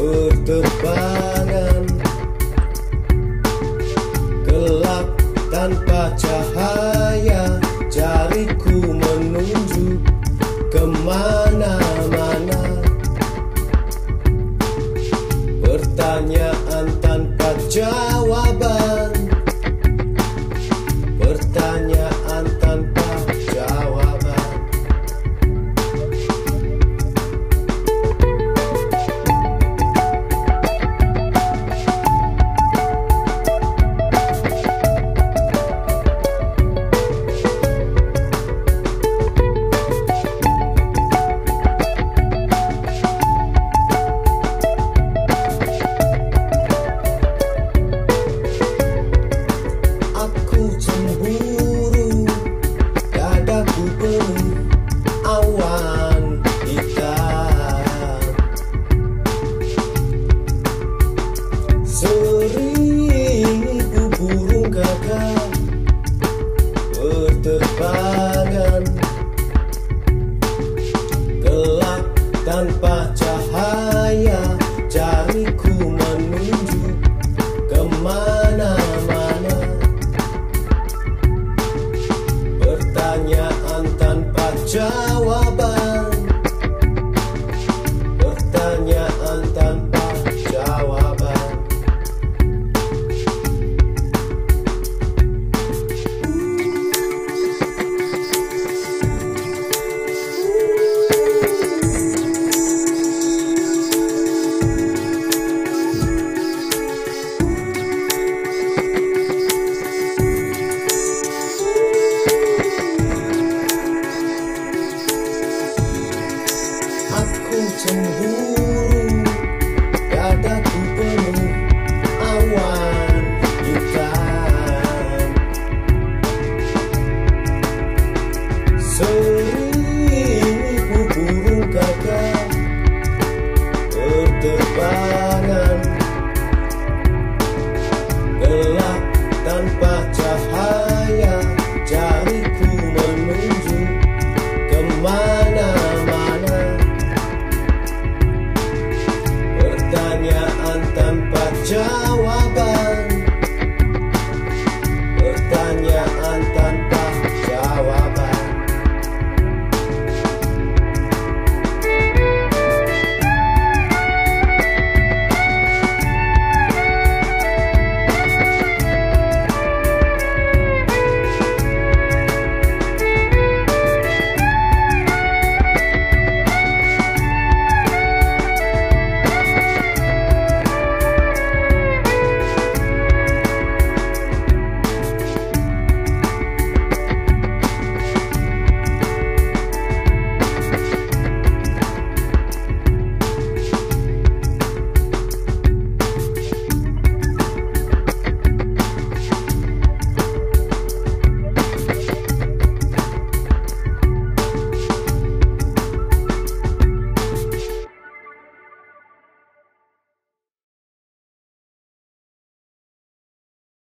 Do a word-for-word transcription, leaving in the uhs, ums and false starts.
berterbangan, gelap tanpa cahaya, jariku menunjuk kemana-mana. Pertanyaan tanpa jawaban, pertanyaan tanpa jawaban. Cemburu, dadaku penuh awan hitam. Seribu burung gagak berterbangan, gelap tanpa cahaya, jariku menunjuk kemana-mana. Pertanyaan tanpa jawaban, pertanyaan tanpa jawaban. Aku cemburu, dadaku penuh awan hitam. Seribu burung gagak berterbangan, gelap tanpa cahaya, jariku menunjuk kemana-mana. Pertanyaan tanpa jawaban,